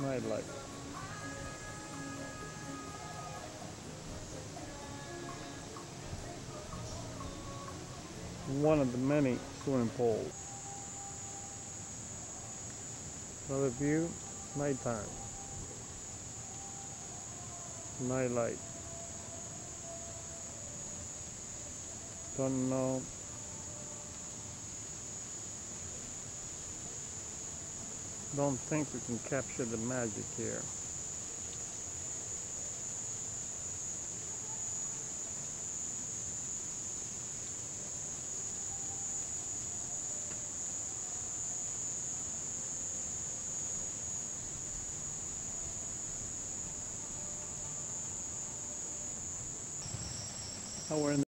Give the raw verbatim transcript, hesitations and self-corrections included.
Nightlight. One of the many swimming pools. Another view, nighttime. Nightlight. Don't know. Don't think we can capture the magic here. Now we're in